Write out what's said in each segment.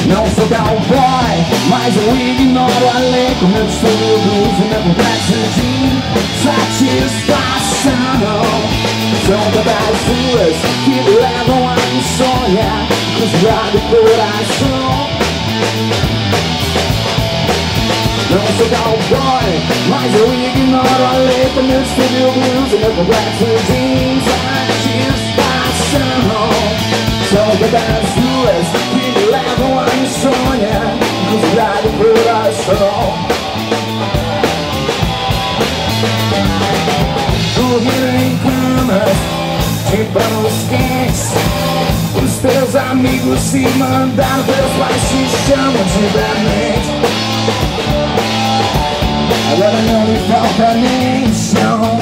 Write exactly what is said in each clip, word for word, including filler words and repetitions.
Não sou cowboy, mas eu ignoro a lei. Com meu distúrbio blues e meu complexo de satisfação. São tantas ruas que me levam a insônia, cruzado coração. Não sou cowboy, mas eu ignoro a lei. Com meu distúrbio blues e meu complexo de satisfação. São tantas ruas que me levam a insônia, cruzado coração. Dormindo em camas de panos quentes, os teus amigos se mandaram, teus pais te chamam de demente. Agora não me falta nem chão.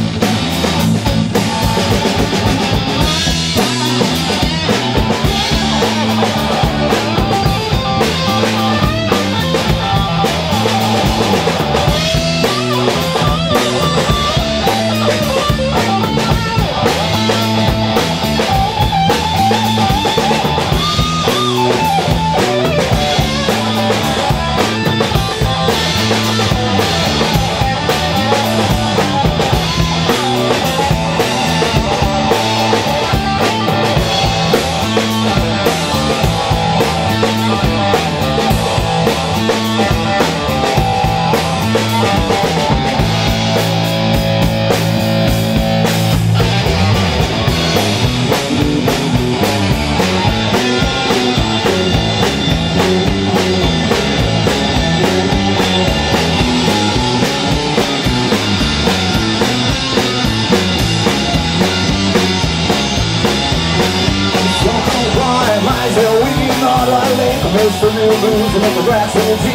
Eu sou meu blues e meu progresso de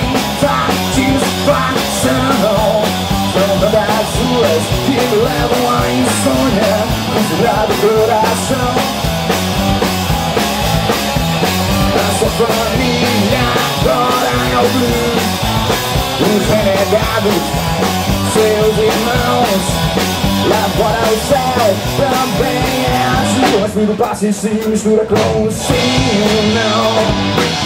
satisfação. São tantas ruas que me levam a insônia, considerado coração. A sua família agora é o blues, os renegados, seus irmãos. Lá fora o céu também é azul. Mas tudo passa e se mistura com o sim e o não.